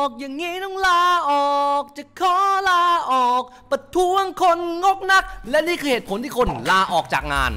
อกอย่างนี้ต้องลาออกจะขอลาออกประท้วงคนงกนักและนี่คือเหตุผลที่คนลาออกจากงาน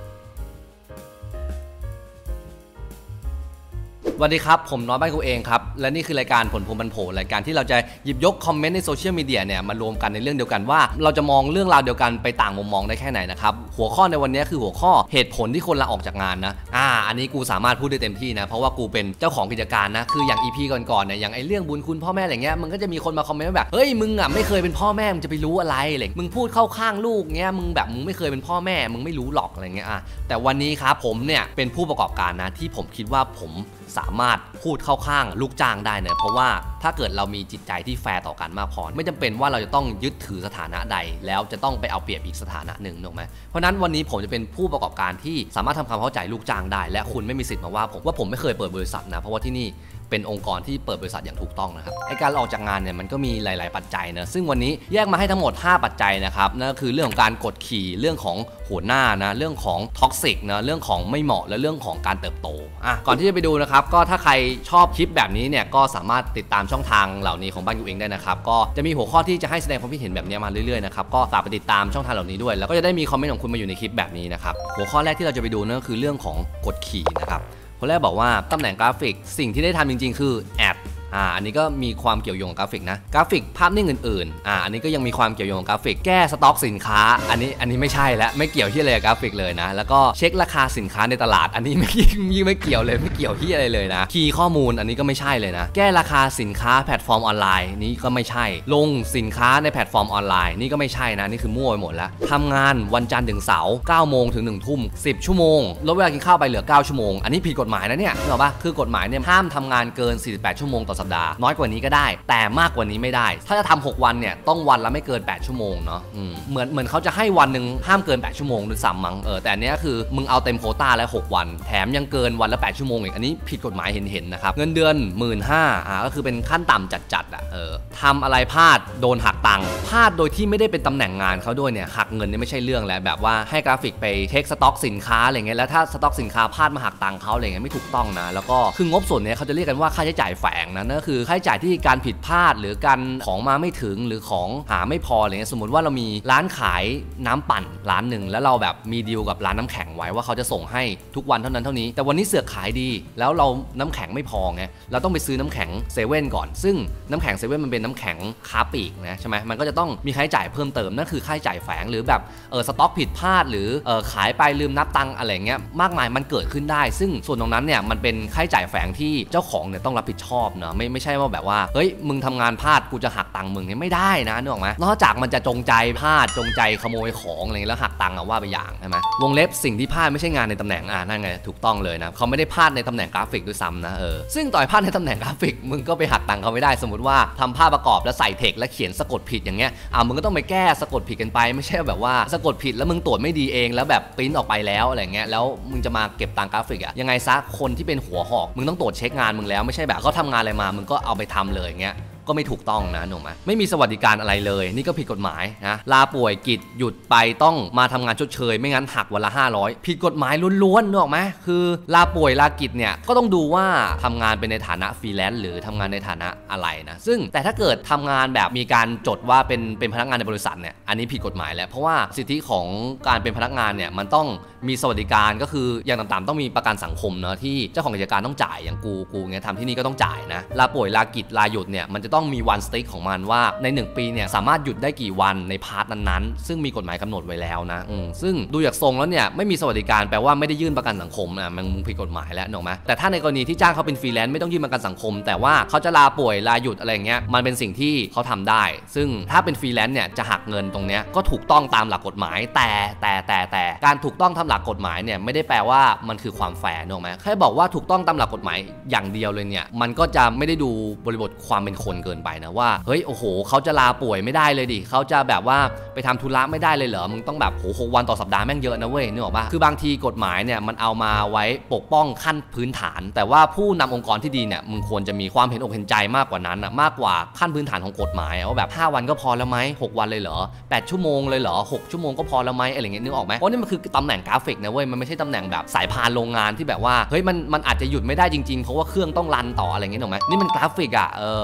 สวัสดีครับผมน้อยบ้านกูเองครับและนี่คือรายการผลพวงบรรโผรายการที่เราจะหยิบยกคอมเมนต์ในโซเชียลมีเดียเนี่ยมารวมกันในเรื่องเดียวกันว่าเราจะมองเรื่องราวเดียวกันไปต่างมุมมองได้แค่ไหนนะครับหัวข้อในวันนี้คือหัวข้อเหตุผลที่คนลาออกจากงานนะอันนี้กูสามารถพูดได้เต็มที่นะเพราะว่ากูเป็นเจ้าของกิจการนะคืออย่าง EP ก่อนๆเนี่ยอย่างไอเรื่องบุญคุณพ่อแม่อะไรเงี้ยมันก็จะมีคนมาคอมเมนต์แบบเฮ้ยมึงอ่ะไม่เคยเป็นพ่อแม่มึงจะไปรู้อะไรอะไรมึงพูดเข้าข้างลูกเงี้ยมึงไม่เคยเป็นพ่อแม่มึงไม่รู้หรอกอะไรเงี้ยแต่วันนี้ครับผมเนี่ยเป็นผู้ประกอบการนะที่ผมคิดว่าผมสามารถพูดเข้าข้างลูกจ้างได้เนี่ยเพราะว่าถ้าเกิดเรามีจิตใจที่แฟร์ต่อกันมากพอไม่จำเป็นว่าเราจะต้องยึดถือสถานะใดแล้วจะต้องไปเอาเปรียบอีกสถานะหนึ่งถูกไหมเพราะนั้นวันนี้ผมจะเป็นผู้ประกอบการที่สามารถทำความเข้าใจลูกจ้างได้และคุณไม่มีสิทธิ์มาว่าผมไม่เคยเปิดบริษัทนะเพราะว่าที่นี่เป็นองค์กรที่เปิดบริษัทอย่างถูกต้องนะครับไอการออกจากงานเนี่ยมันก็มีหลายๆปัจจัยนะซึ่งวันนี้แยกมาให้ทั้งหมด5ปัจจัยนะครับนั่นก็คือเรื่องของการกดขี่เรื่องของหัวหน้านะเรื่องของท็อกซิกนะเรื่องของไม่เหมาะและเรื่องของการเติบโตก่อนที่จะไปดูนะครับก็ถ้าใครชอบคลิปแบบนี้เนี่ยก็สามารถติดตามช่องทางเหล่านี้ของบ้านกูเองได้นะครับก็จะมีหัวข้อที่จะให้แสดงความคิดเห็นแบบนี้มาเรื่อยๆนะครับก็ฝากไปติดตามช่องทางเหล่านี้ด้วยแล้วก็จะได้มีคอมเมนต์ของคุณมาอยู่ในคลิปแบบนี้นะครับหัวข้อแรกที่เราจะไปดูนั่นก็คือเรื่องของกดขี่นะครับคนแรกบอกว่าตำแหน่งกราฟิกสิ่งที่ได้ทำจริงๆคือแอดอันนี้ก็มีความเกี่ยวโยงกับกราฟิกนะกราฟิกภาพนิ่งอื่นๆอันนี้ก็ยังมีความเกี่ยวโยงกับกราฟิกแก้สต็อกสินค้าอันนี้ไม่ใช่และไม่เกี่ยวที่อะไรกับกราฟิกเลยนะแล้วก็เช็คราคาสินค้าในตลาดอันนี้ไม่เกี่ยวเลยไม่เกี่ยวที่อะไรเลยนะคีย์ข้อมูลอันนี้ก็ไม่ใช่เลยนะแก้ราคาสินค้าแพลตฟอร์มออนไลน์นี่ก็ไม่ใช่ลงสินค้าในแพลตฟอร์มออนไลน์นี่ก็ไม่ใช่นะนี่คือมั่วไปหมดแล้วทำงานวันจันทร์ถึงเสาร์9 โมงถึง1 ทุ่ม10 ชั่วโมงลดเวลากินข้าวไปเหลือ9 ชั่วโมงอันนี้ผิดกฎหมายนะเนี่ยรู้ป่ะคือกฎหมายเนี่ยห้ามทำงานเกิน48 ชั่วโมงต่อสัปดาห์น้อยกว่านี้ก็ได้แต่มากกว่านี้ไม่ได้ถ้าจะทำ6 วันเนี่ยต้องวันละไม่เกิน8 ชั่วโมงเนาะเหมือนเขาจะให้วันหนึ่งห้ามเกิน8 ชั่วโมงด้วยซ้ำมั้งแต่อันนี้คือมึงเอาเต็มโควต้าแล้ว6 วันแถมยังเกินวันละ8 ชั่วโมงอีกอันนี้ผิดกฎหมายเห็นนะครับเงินเดือน 15,000 ก็คือเป็นขั้นต่ำจัดทำอะไรพลาดโดนหักตังค์พลาดโดยที่ไม่ได้เป็นตำแหน่งงานเขาด้วยเนี่ยหักเงินนี่ไม่ใช่เรื่องแล้วแบบว่าให้กราฟิกไปเช็คสต็อกสินค้าอะไรเงี้ยแล้วถ้าสต็อกสินค้าพลาดมาหักตังค์เขาอะไรเงี้ยไม่ถูกต้องนะแล้วก็คืองบส่วนนี้เขาจะเรียกกันว่าค่าใช้จ่ายแฝงนะนั่นก็คือค่าใช้จ่ายที่การผิดพลาดหรือการของมาไม่ถึงหรือของหาไม่พออะไรเงี้ยสมมติว่าเรามีร้านขายน้ำปั่นร้านหนึ่งแล้วเราแบบมีดีลกับร้านน้ำแข็งไว้ว่าเขาจะส่งให้ทุกวันเท่านั้นเท่านี้แต่วันนี้เสือกขายดีแล้วเราน้ำแข็งไม่พอไงเราต้องไปซื้อน้ำแข็งเซเว่นก่อนซึ่งน้ำแข็งเซเว่นมันเป็นน้ำแข็งค้าปลีกนะใช่ไหมมันก็จะต้องมีค่าใช้จ่ายเพิ่มเติมนั่นคือค่าใช้จ่ายแฝงหรือแบบสต็อกผิดพลาดหรือขายไปลืมนับตังค์อะไรเงี้ยมากมายมันเกิดขึ้นได้ซึ่งส่วนตรงนั้นเนี่ยมันเป็นค่าใช้จ่ายแฝงที่เจ้าของเนี่ยต้องรับผิดชอบเนาะไม่ใช่ว่าแบบว่าเฮ้ยมึงทำงานพลาดกูจะหักตังค์มึงเนี่ยไม่ได้นะนึกออกไหมนอกจากมันจะจงใจพลาดจงใจขโมยของอะไรแล้วหักตังค์ว่าไปอย่างใช่ไหมวงเล็บสิ่งที่พลาดไม่ใช่งานในตำแหน่งนั่นไงถูกต้องเลยนะเขาไม่ได้พลาดในตำแหน่งกราฟิกด้วยซ้ำนะซึ่งต่อยพลาดในตำแหน่งกราฟิกมึงก็ไปหักตังค์เขาไม่ได้สมมติว่าทำภาพประกอบแล้วใส่เทคแล้วเขียนสะกดผิดอย่างเงี้ยมึงก็ต้องไปแก้สะกดผิดกันไปไม่ใช่แบบว่าสะกดผิดแล้วมึงตรวจไม่ดีเองแล้วแบบปริ้นออกไปแล้วอะไรเงี้ยแล้วมึงจะมาเก็บตังค์กราฟิกยังไงซะคนที่เป็นหัวหอกมึงต้องตรวจเช็คงานมึงแล้วไม่ใช่แบบเขาทำงานอะไรมามึงก็เอาไปทำเลยเงี้ยก็ไม่ถูกต้องนะหนูไหมไม่มีสวัสดิการอะไรเลยนี่ก็ผิดกฎหมายนะลาป่วยกิจหยุดไปต้องมาทำงานชดเชยไม่งั้นหักวันละ500ผิดกฎหมายล้วนๆนึกออกไหมคือลาป่วยลากิจเนี่ยก็ต้องดูว่าทำงานเป็นในฐานะฟรีแลนซ์หรือทำงานในฐานะอะไรนะซึ่งแต่ถ้าเกิดทำงานแบบมีการจดว่าเป็นพนักงานในบริษัทเนี่ยอันนี้ผิดกฎหมายแล้วเพราะว่าสิทธิของการเป็นพนักงานเนี่ยมันต้องมีสวัสดิการก็คืออย่างต่ำๆต้องมีประกันสังคมเนาะที่เจ้าของกิจการต้องจ่ายอย่างกูเงี้ยทำที่นี่ก็ต้องจ่ายนะลาป่วยลากิจลาหยุดเนี่ยมันจะต้องมีวันสติ๊กของมันว่าใน1 ปีเนี่ยสามารถหยุดได้กี่วันในพาร์ทนั้นๆซึ่งมีกฎหมายกำหนดไว้แล้วนะซึ่งดูจากทรงแล้วเนี่ยไม่มีสวัสดิการแปลว่าไม่ได้ยื่นประกันสังคมมันผิดกฎหมายแล้วถูกไหมแต่ถ้าในกรณีที่จ้างเขาเป็นฟรีแลนซ์ไม่ต้องยื่นประกันสังคมแต่ว่าเขาจะลาป่วยลาหยุดอะไรเงี้ยมันเป็นสิ่งที่เขาทำได้ซึ่งถ้าเป็นฟรีแลนซ์เนี่ยจะหักเงินตรงเนี้ยก็ถูกต้องตามหลักกฎหมายแต่การถูกต้องตามหลักกฎหมายเนี่ยไม่ได้แปลว่ามันคือความแฟร์ถูกไหมแค่บอกว่าถูกต้องตามหลักกฎหมายอย่างเดียวเลยเนี่ยมันก็จะไม่ได้ดูบริบทความเป็นคนเกินไปนะว่าเฮ้ยโอ้โหเขาจะลาป่วยไม่ได้เลยดิเขาจะแบบว่าไปทำธุระไม่ได้เลยเหรอมึงต้องแบบ6 วันต่อสัปดาห์แม่งเยอะนะเว้ยนึกออกปะคือบางทีกฎหมายเนี่ยมันเอามาไว้ปกป้องขั้นพื้นฐานแต่ว่าผู้นำองค์กรที่ดีเนี่ยมึงควรจะมีความเห็นอกเห็นใจมากกว่านั้นมากกว่าขั้นพื้นฐานของกฎหมายว่าแบบ5 วันก็พอแล้วไหม6 วันเลยเหรอ8 ชั่วโมงเลยเหรอ6 ชั่วโมงก็พอแล้วไหมอะไรเงี้ยนึกออกไหมเพราะนี่มันคือตำแหน่งกราฟิกนะเว้ยมันไม่ใช่ตำแหน่งแบบสายพานโรงงานที่แบบว่าเฮ้ยมันอาจจะหยุดไม่ได้จริงๆเพราะว่าเครื่องต้องรันต่ออะไรเงี้ยถูกไหมนี่มันกราฟิกคน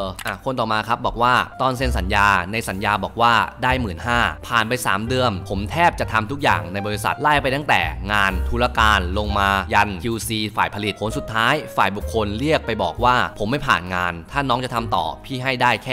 คนต่อมาครับบอกว่าตอนเซ็นสัญญาในสัญญาบอกว่าได้ 15,000 ผ่านไป3เดือนผมแทบจะทำทุกอย่างในบริษัทไล่ไปตั้งแต่งานธุรการลงมายัน QC ฝ่ายผลิตผลสุดท้ายฝ่ายบุคคลเรียกไปบอกว่าผมไม่ผ่านงานถ้าน้องจะทำต่อพี่ให้ได้แค่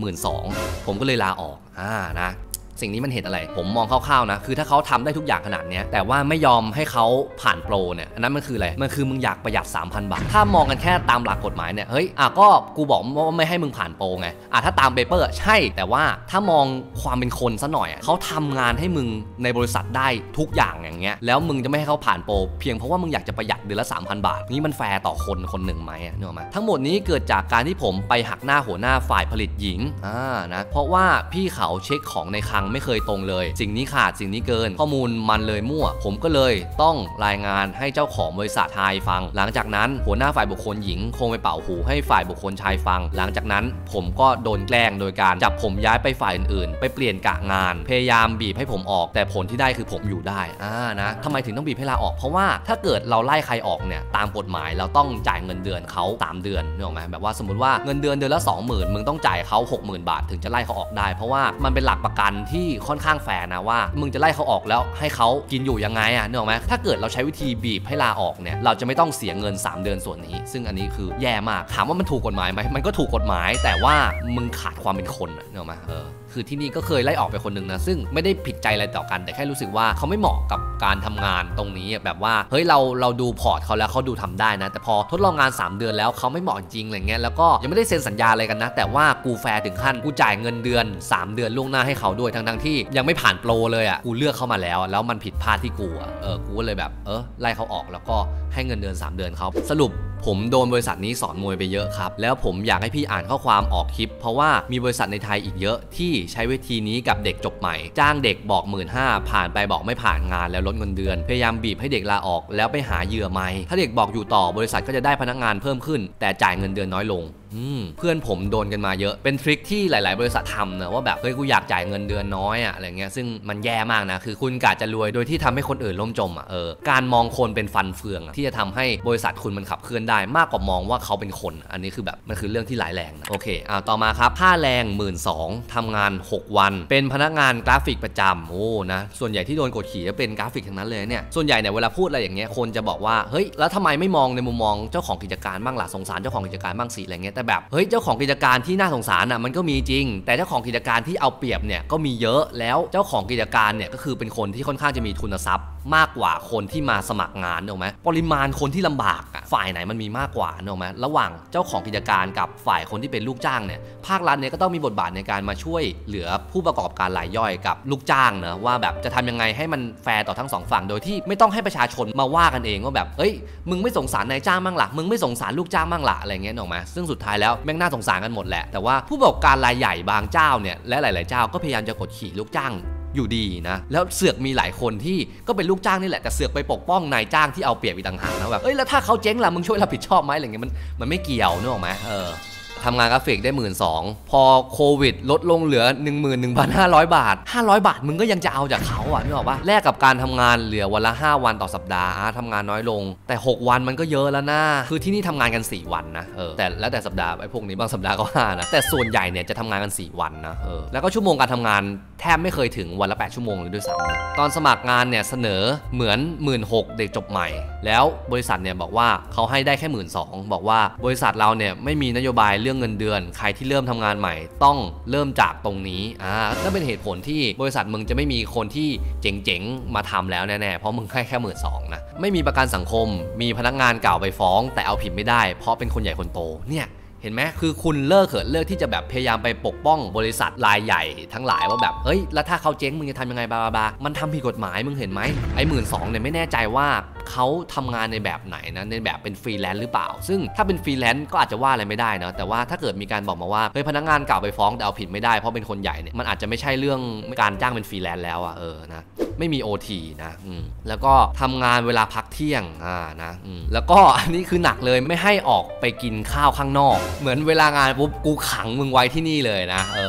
12,000 ผมก็เลยลาออกนะสิ่งนี้มันเห็นอะไรผมมองคร่าวๆนะคือถ้าเขาทำได้ทุกอย่างขนาดนี้แต่ว่าไม่ยอมให้เขาผ่านโปรเนี่ยอันนั้นมันคืออะไรมันคือมึงอยากประหยัด 3,000 บาทถ้ามองกันแค่ตามหลักกฎหมายเนี่ยเฮ้ยก็กูบอกว่าไม่ให้มึงผ่านโปรไงถ้าตามเปเปอร์ใช่แต่ว่าถ้ามองความเป็นคนซะหน่อยเขาทำงานให้มึงในบริษัทได้ทุกอย่างอย่างเงี้ยแล้วมึงจะไม่ให้เขาผ่านโปรเพียงเพราะว่ามึงอยากจะประหยัดเดือนละ 3,000 บาทนี่มันแฟร์ต่อคนหนึ่งไหมนึกออกไหมทั้งหมดนี้เกิดจากการที่ผมไปหักหน้าหัวหน้าฝ่ายผลิตหญิงนะเพราะว่าพี่เขาเช็คของในคลังไม่เคยตรงเลยสิ่งนี้ขาดสิ่งนี้เกินข้อมูลมันเลยมั่วผมก็เลยต้องรายงานให้เจ้าของบริษัทชายฟังหลังจากนั้นหัวหน้าฝ่ายบุคคลหญิงคงไปเป่าหูให้ฝ่ายบุคคลชายฟังหลังจากนั้นผมก็โดนแกล้งโดยการจับผมย้ายไปฝ่ายอื่นๆไปเปลี่ยนกะงานพยายามบีบให้ผมออกแต่ผลที่ได้คือผมอยู่ได้นะทำไมถึงต้องบีบให้ลาออกเพราะว่าถ้าเกิดเราไล่ใครออกเนี่ยตามกฎหมายเราต้องจ่ายเงินเดือนเขา3เดือนนึกออกไหมแบบว่าสมมติว่าเงินเดือนละ 20,000 มึงต้องจ่ายเขา 60,000 บาทถึงจะไล่เขาออกได้เพราะว่ามันเป็นหลักประกันที่ค่อนข้างแฟร์นะว่ามึงจะไล่เขาออกแล้วให้เขากินอยู่ยังไงนึกออกไหมถ้าเกิดเราใช้วิธีบีบให้ลาออกเนี่ยเราจะไม่ต้องเสียเงิน3เดือนส่วนนี้ซึ่งอันนี้คือแย่มากถามว่ามันถูกกฎหมายไหมมันก็ถูกกฎหมายแต่ว่ามึงขาดความเป็นคนนึกออกไหมคือที่นี่ก็เคยไล่ออกไปคนหนึ่งนะซึ่งไม่ได้ผิดใจอะไรต่อกันแต่แค่รู้สึกว่าเขาไม่เหมาะกับการทำงานตรงนี้แบบว่าเฮ้ยเราดูพอร์ตเขาแล้วเขาดูทำได้นะแต่พอทดลองงาน3เดือนแล้วเขาไม่เหมาะจริงอะไรเงี้ยแล้วก็ยังไม่ได้เซ็นสัญญาอะไรกันนะแต่ว่ากูแฟร์ถึงขั้นกูจ่ายเงินเดือน3เดือนล่วงหน้าให้เขาด้วยทั้งที่ยังไม่ผ่านโปรเลยกูเลือกเข้ามาแล้วมันผิดพลาดที่กูกูก็เลยแบบไล่เขาออกแล้วก็ให้เงินเดือน3เดือนเขาสรุปผมโดนบริษัทนี้สอนมวยไปเยอะครับแล้วผมอยากให้พี่อ่านข้อความออกคลิปเพราะว่ามีบริษัทในไทยอีกเยอะที่ใช้วิธีนี้กับเด็กจบใหม่จ้างเด็กบอก 15,000 ผ่านไปบอกไม่ผ่านงานแล้วลดเงินเดือนพยายามบีบให้เด็กลาออกแล้วไปหาเหยื่อใหม่ถ้าเด็กบอกอยู่ต่อบริษัทก็จะได้พนักงานเพิ่มขึ้นแต่จ่ายเงินเดือนน้อยลงเพื่อนผมโดนกันมาเยอะเป็นทริคที่หลายๆบริษัททำนะว่าแบบเฮ้ยกูอยากจ่ายเงินเดือนน้อยอะไรเงี้ยซึ่งมันแย่มากนะคือคุณกะจะรวยโดยที่ทำให้คนอื่นล่มจมการมองคนเป็นฟันเฟืองที่จะทำให้บริษัทคุณมันขับเคลื่อนได้มากกว่ามองว่าเขาเป็นคนอันนี้คือแบบมันคือเรื่องที่ร้ายแรงนะโอเคต่อมาครับค่าแรง 12,000 ทำงาน6วันเป็นพนักงานกราฟิกประจำนะส่วนใหญ่ที่โดนกดขี่ก็เป็นกราฟิกทั้งนั้นเลยเนี่ยส่วนใหญ่เนี่ยเวลาพูดอะไรอย่างเงี้ยคนจะบอกว่าเฮ้ยแล้วทำไมไม่มองในมุมมองเจ้าของกิจการบ้างล่ะสงสารเจ้าของกิจการบ้างสิอะไรเงี้ยแต่แบบเฮ้ยเจ้าของกิจการที่น่าสงสารมันก็มีจริงแต่เจ้าของกิจการที่เอาเปรียบเนี่ยก็มีเยอะแล้วเจ้าของกิจการเนี่ยก็คือเป็นคนที่ค่อนข้างจะมีทุนทรัพย์มากกว่าคนที่มาสมัครงานถูกไหมปริมาณคนที่ลำบากฝ่ายไหนมันมีมากกว่าถูกไหมระหว่างเจ้าของกิจการกับฝ่ายคนที่เป็นลูกจ้างเนี่ยภาครัฐเนี่ยก็ต้องมีบทบาทในการมาช่วยเหลือผู้ประกอบการรายย่อยกับลูกจ้างนะว่าแบบจะทำยังไงให้มันแฟร์ต่อทั้ง2ฝั่งโดยที่ไม่ต้องให้ประชาชนมาว่ากันเองว่าแบบเฮ้ยมึงไม่สงสารนายจ้างบ้างล่ะมึงไม่สงสารลูกจ้างบ้างล่ะอะไรเงี้ยถูกไหมซึ่งสุดท้ายแล้วแม่งน่าสงสารกันหมดแหละแต่ว่าผู้ประกอบการรายใหญ่บางเจ้าเนี่ยและหลายๆเจ้าก็พยายามจะกดขี่ลูกจ้างอยู่ดีนะแล้วเสือกมีหลายคนที่ก็เป็นลูกจ้างนี่แหละแต่เสือกไปปกป้องนายจ้างที่เอาเปรียบอีกต่างหากนะแบบแล้วถ้าเขาเจ๊งล่ะมึงช่วยรับผิดชอบไหมอะไรเงี้ยมันไม่เกี่ยวนึกออกไหมทำงานกราฟิกได้ 12,000 พอโควิดลดลงเหลือ 11,500 บาท500 บาทมึงก็ยังจะเอาจากเขานึกออกปะแลกกับการทำงานเหลือวันละ5วันต่อสัปดาห์ทำงานน้อยลงแต่6วันมันก็เยอะแล้วนะคือที่นี่ทำงานกัน4วันนะแต่แล้วแต่สัปดาห์ไอ้พวกนี้บางสัปดาห์ก็5นะแต่ส่วนใหญ่เนี่ยจะทำงานกัน4วันนะแล้วก็ชั่วโมงการทำงานแทบไม่เคยถึงวันละ8ชั่วโมงเลยด้วยซ้ำตอนสมัครงานเนี่ยเสนอเหมือน 16,000 เด็กจบใหม่แล้วบริษัทเนี่ยบอกว่าเขาให้ได้แค่ 12,000 บอกว่าบริษัทเราเนี่ยไม่มีนโยบายเรื่องเงินเดือนใครที่เริ่มทำงานใหม่ต้องเริ่มจากตรงนี้นั่นเป็นเหตุผลที่บริษัทมึงจะไม่มีคนที่เจ๋งๆมาทำแล้วแน่ๆเพราะมึงให้แค่ 12,000 นะไม่มีประกันสังคมมีพนักงานเก่าไปฟ้องแต่เอาผิดไม่ได้เพราะเป็นคนใหญ่คนโตเนี่ยเห็นไหมคือคุณเลิกที่จะแบบพยายามไปปกป้องบริษัทรายใหญ่ทั้งหลายว่าแบบเฮ้ยแล้วถ้าเขาเจ๊งมึงจะทำยังไงบลามันทำผิดกฎหมายมึงเห็นไหมไอ้ 12,000 เนี่ยไม่แน่ใจว่าเขาทำงานในแบบไหนนะในแบบเป็นฟรีแลนซ์หรือเปล่าซึ่งถ้าเป็นฟรีแลนซ์ก็อาจจะว่าอะไรไม่ได้นะแต่ว่าถ้าเกิดมีการบอกมาว่าเฮ้ยพนักงานเก่าไปฟ้องแต่เอาผิดไม่ได้เพราะเป็นคนใหญ่เนี่ยมันอาจจะไม่ใช่เรื่องการจ้างเป็นฟรีแลนซ์แล้วนะไม่มี OT นะแล้วก็ทำงานเวลาพักเที่ยงนะแล้วก็อันนี้คือหนักเลยไม่ให้ออกไปกินข้าวข้างนอกเหมือนเวลางานปุ๊บกูขังมึงไว้ที่นี่เลยนะ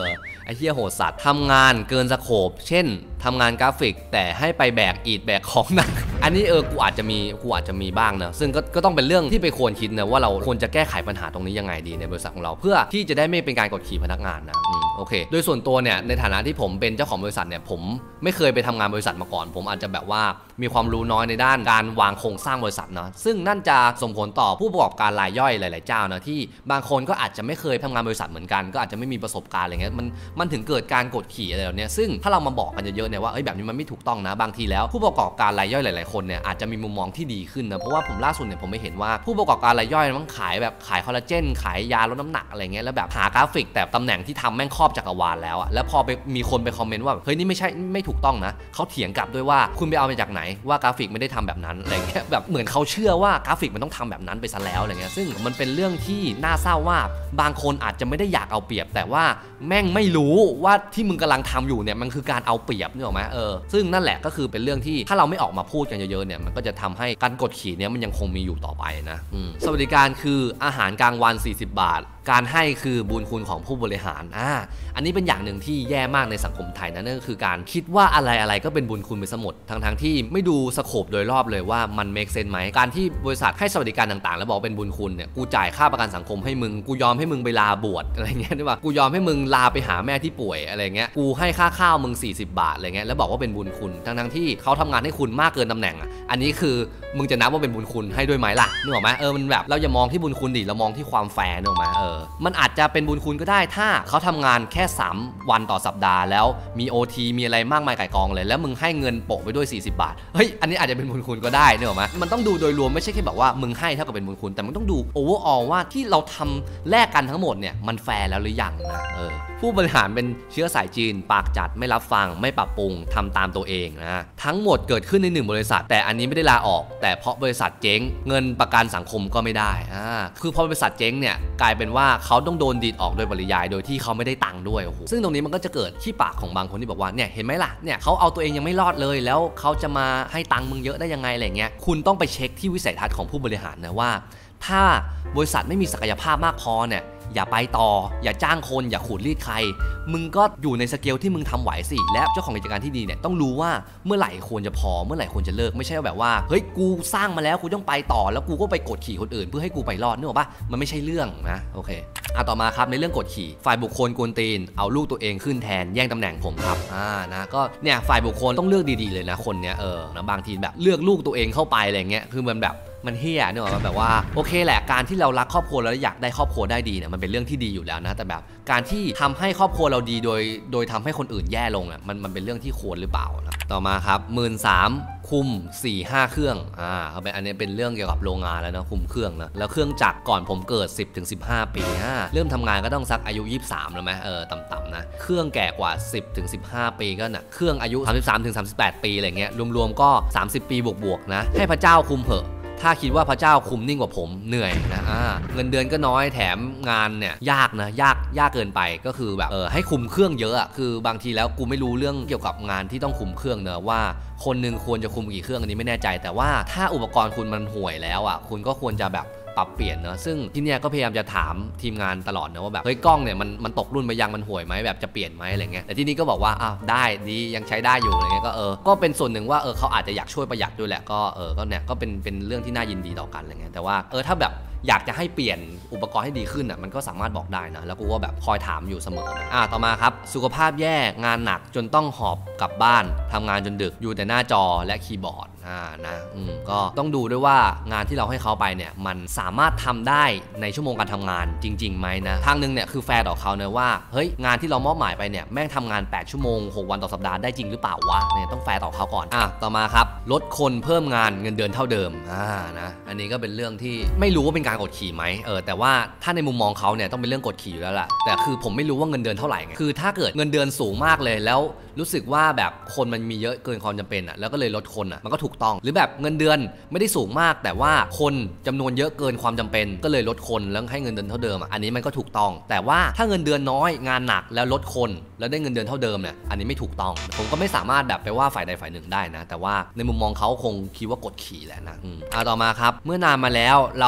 ไอ้เหี้ยโหดสัตว์ทำงานเกินสโคปเช่นทำงานกราฟิกแต่ให้ไปแบกอิฐแบกของหนักอันนี้กูอาจจะมีบ้างนะซึ่งก็ต้องเป็นเรื่องที่ไปควรคิดนะว่าเราควรจะแก้ไขปัญหาตรงนี้ยังไงดีในบริษัทของเราเพื่อที่จะได้ไม่เป็นการกดขี่พนักงานนะโอเคโดยส่วนตัวเนี่ยในฐานะที่ผมเป็นเจ้าของบริษัทเนี่ยผมไม่เคยไปทำงานบริษัทมาก่อนผมอาจจะแบบว่ามีความรู้น้อยในด้านการวางโครงสร้างบริษัทนะซึ่งนั่นจะส่งผลต่อผู้ประกอบการรายย่อยหลายๆเจ้านะที่บางคนก็อาจจะไม่เคยทำงานบริษัทเหมือนกันก็อาจจะไม่มีประสบการณ์อะไรเงี้ยมันถึงเกิดการกดขี่อะไรแบบนี้ซึ่งถ้าเรามาบอกกันเยอะๆเนี่ยว่าแบบนี้มันไม่ถูกต้องนะบางทีแล้วผู้ประกอบการรายย่อยหลายๆคนเนี่ยอาจจะมีมุมมองที่ดีขึ้นนะเพราะว่าผมล่าสุดเนี่ยผมไม่เห็นว่าผู้ประกอบการรายย่อยมันขายคอลลาเจนขายยาลดน้ำหนักอะไรเงี้ยแล้วแบบหากราฟิกแต่ตำแหน่งที่ทำแม่งครอบจักรวาลแล้วอะแล้วพอไปมีคนไปคอมเมนต์ว่าเฮ้ยนี่ไม่ถูกต้องนะเขาเถียงกลับด้วยว่าคุณไปเอามาจากไหนว่ากราฟิกไม่ได้ทำแบบนั้นอะไรเงี้ยแบบเหมือนเขาเชื่อว่ากราฟิกมันต้องทำแบบนั้นไปซะแล้วอะไรเงี้ยซึ่งมันเป็นเรื่องที่น่าเศร้าว่าบางคนอาจจะไม่ได้อยากเอาเปรียบแต่ว่าแม่งไม่รู้ว่าที่มึงกำลังทำอยู่เนี่ยมันคือการเอาเปรียบนึกออกไหมซึ่งนั่นแหละก็คือเป็นเรื่องที่ถ้าเราไม่ออกมาพูดกันเยอะๆเนี่ยมันก็จะทำให้การกดขี่เนี่ยมันยังคงมีอยู่ต่อไปนะสวัสดิการคืออาหารกลางวัน40 บาทการให้คือบุญคุณของผู้บริหารอันนี้เป็นอย่างหนึ่งที่แย่มากในสังคมไทยนะนั่นก็คือการคิดว่าอะไรก็เป็นบุญคุณไปซะหมดทั้งที่ไม่ดูสโคปโดยรอบเลยว่ามันเมคเซนส์ไหมการที่บริษัทให้สวัสดิการต่างๆแล้วบอกเป็นบุญคุณเนี่ยกูจ่ายค่าประกันสังคมให้มึงกูยอมให้มึงไปลาบวชอะไรเงี้ยใช่ป่ะกูยอมให้มึงลาไปหาแม่ที่ป่วยอะไรเงี้ยกูให้ค่าข้าวมึง40 บาทอะไรเงี้ยแล้วบอกว่าเป็นบุญคุณทั้งที่เขาทำงานให้คุณมากเกินตำแหน่งอันนี้คือมึงจะนับว่าเป็นบุญคุณให้ด้วยไหมล่ะนึกออกไหมมันแบบเราอย่ามองที่บุญคุณดิเรามองที่ความแฟร์นึกออกไหมมันอาจจะเป็นบุญคุณก็ได้ถ้าเขาทำงานแค่3 วันต่อสัปดาห์แล้วมี OT มีอะไรมากมายไก่กองเลยแล้วมึงให้เงินโปะไปด้วย40 บาทเฮ้ยอันนี้อาจจะเป็นบุญคุณก็ได้นึกออกไหมมันต้องดูโดยรวมไม่ใช่แค่แบบว่ามึงให้เท่ากับเป็นบุญคุณแต่มันต้องดูโอเวอร์ออลว่าที่เราทำแลกกันทั้งหมดเนี่ยมันแฟร์แล้วหรือยังนะผู้บริหารเป็นเชื้อสายจีนปากจัดไม่รับฟังไม่ปรับปรุงทำตามตัวเองนะทั้งหมดเกิดขึ้นใน1 บริษัทแต่อันนี้ไม่ได้ลาออกแต่เพราะบริษัทเจ๊งเงินประกันสังคมก็ไม่ได้คือพอบริษัทเจ๊งเนี่ยกลายเป็นว่าเขาต้องโดนดีดออกโดยปริยายโดยที่เขาไม่ได้ตังค์ด้วยซึ่งตรงนี้มันก็จะเกิดขี้ปากของบางคนที่บอกว่าเนี่ยเห็นไหมล่ะเนี่ยเขาเอาตัวเองยังไม่รอดเลยแล้วเขาจะมาให้ตังค์มึงเยอะได้ยังไงอะไรเงี้ยคุณต้องไปเช็คที่วิสัยทัศน์ของผู้บริหารนะว่าถ้าบริษัทไม่มีศักยภาพมากพอเนี่ยอย่าไปต่ออย่าจ้างคนอย่าขูดรีดใครมึงก็อยู่ในสเกลที่มึงทำไหวสิและเจ้าของกิจการที่ดีเนี่ยต้องรู้ว่าเมื่อไหร่ควรจะพอเมื่อไหร่ควรจะเลิกไม่ใช่แบบว่าเฮ้ยกูสร้างมาแล้วกูต้องไปต่อแล้วกูก็ไปกดขี่คนอื่นเพื่อให้กูไปรอดนึกออกปะมันไม่ใช่เรื่องนะโอเคต่อมาครับในเรื่องกดขี่ฝ่ายบุคคลกวนตีนเอาลูกตัวเองขึ้นแทนแย่งตำแหน่งผมครับนะก็เนี่ยฝ่ายบุคคลต้องเลือกดีๆเลยนะคนเนี้ยนะบางทีแบบเลือกลูกตัวเองเข้าไปอะไรเงี้ยคือมันเฮี้ยเนี่ยแบบว่าโอเคแหละการที่เรารักครอบครัวแล้วอยากได้ครอบครัวได้ดีเนี่ยมันเป็นเรื่องที่ดีอยู่แล้วนะแต่แบบการที่ทำให้ครอบครัวเราดีโดยทำให้คนอื่นแย่ลงอ่ะมันเป็นเรื่องที่ควรหรือเปล่านะต่อมาครับ13,000คุม 4-5 เครื่องอันนี้เป็นเรื่องเกี่ยวกับโรงงานแล้วนะคุมเครื่องนะแล้วเครื่องจักรก่อนผมเกิด 10-15 ปีเริ่มทำงานก็ต้องสักอายุ23แล้วไหมต่ำๆนะเครื่องแก่กว่า 10-15 ปีก็นะเครื่องอายุ 33-38 ปีอะไรเงี้ยรวมๆก็30 ปีบวกๆนะให้พระเจ้าคุมเถอะถ้าคิดว่าพระเจ้าคุมนิ่งกว่าผมเหนื่อยนะเงินเดือนก็น้อยแถมงานเนี่ยยากนะยากเกินไปก็คือแบบให้คุมเครื่องเยอะคือบางทีแล้วกูไม่รู้เรื่องเกี่ยวกับงานที่ต้องคุมเครื่องเนอะว่าคนนึงควรจะคุมกี่เครื่องอันนี้ไม่แน่ใจแต่ว่าถ้าอุปกรณ์คุณมันห่วยแล้วคุณก็ควรจะแบบปรับเปลี่ยนเนอะซึ่งที่เนี้ยก็พยายามจะถามทีมงานตลอดนะว่าแบบเฮ้ยกล้องเนี่ยมันตกรุ่นไปยังมันห่วยไหมแบบจะเปลี่ยนไหมอะไรเงี้ยแต่ที่นี้ก็บอกว่าได้ดียังใช้ได้อยู่อะไรเงี้ยก็เป็นส่วนหนึ่งว่าเขาอาจจะอยากช่วยประหยัดด้วยแหละก็เนี่ยก็เป็นเรื่องที่น่ายินดีต่อกันอะไรเงี้ยแต่ว่าถ้าแบบอยากจะให้เปลี่ยนอุปกรณ์ให้ดีขึ้นมันก็สามารถบอกได้นะแล้วกูก็แบบคอยถามอยู่เสมอนะต่อมาครับสุขภาพแย่งานหนักจนต้องหอบกลับบ้านทำงานจนดึกอยู่แต่หน้าจอและคีย์บอร์ดนะก็ต้องดูด้วยว่างานที่เราให้เขาไปเนี่ยมันสามารถทำได้ในชั่วโมงการทำงานจริงๆไหมนะทางนึงเนี่ยคือแฟร์ต่อเขาเนะว่าเฮ้ยงานที่เรามอบหมายไปเนี่ยแม่งทำงาน8 ชั่วโมง6 วันต่อสัปดาห์ได้จริงหรือเปล่าวะเนี่ยต้องแฟร์ต่อเขาก่อนต่อมาครับลดคนเพิ่มงานเงินเดือนเท่าเดิมนะอันนี้ก็เป็นเรื่องที่ไม่รู้ว่าเป็นการกดขี่ไหมแต่ว่าถ้าในมุมมองเขาเนี่ยต้องเป็นเรื่องกดขี่อยู่แล้วล่ะแต่คือผมไม่รู้ว่าเงินเดือนเท่าไหร่ไงคือถ้าเกิดเงินเดือนสูงมากเลยแล้วรู้สึกว่าแบบคนมันมีเยอะเกินความจำเป็นแล้วก็เลยลดคนมันก็ถูกต้องหรือแบบเงินเดือนไม่ได้สูงมากแต่ว่าคนจำนวนเยอะเกินความจำเป็นก็เลยลดคนแล้วให้เงินเดือนเท่าเดิมอันนี้มันก็ถูกต้องแต่ว่าถ้าเงินเดือนน้อยงานหนักแล้วลดคนแล้วได้เงินเดือนเท่าเดิมเนี่ยอันนี้ไม่ถูกต้องผมก็ไม่สามารถแบบไปว่าฝ่ายใดฝ่ายหนึ่งได้นะแต่ว่าในมุมมองเขาคงคิดว่ากดขี่แหละนะต่อมาครับเมื่อนานมาแล้วเราเป็น